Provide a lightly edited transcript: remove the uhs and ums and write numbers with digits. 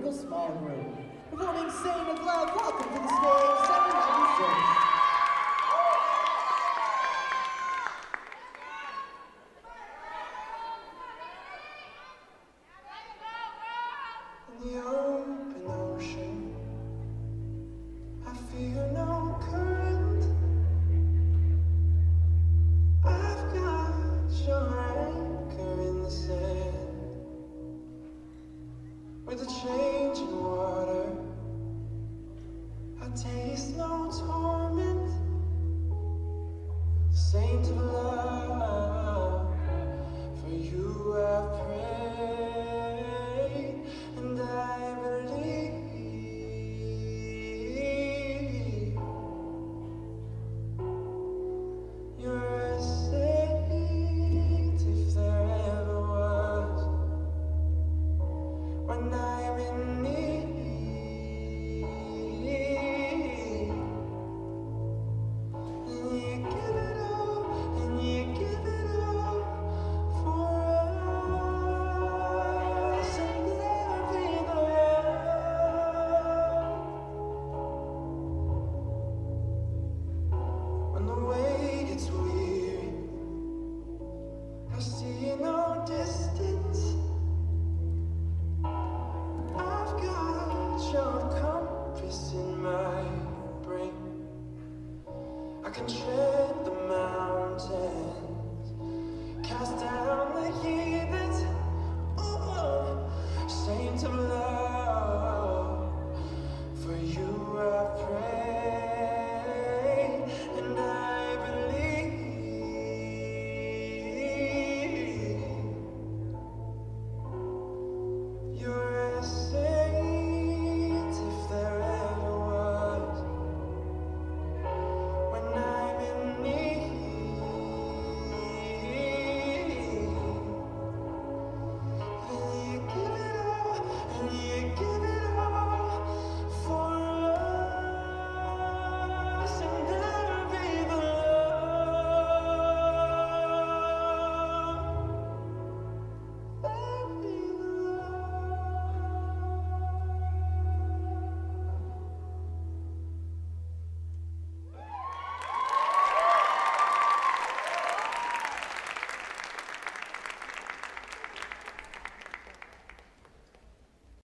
Lyrical small group. Performing Sing With Love, welcome to the stage, 796. In the open ocean, I feel no current. I've got your anchor in the sand. With a change in water, I taste no torment. Saint of love, for you I pray, and I believe you're a saint if there ever was. When I'm in need, and you give it all, and you give it all for us, and never be the one. When the way gets weary, I see no distance. I've got your compass in my brain. I can tread the mountains, cast down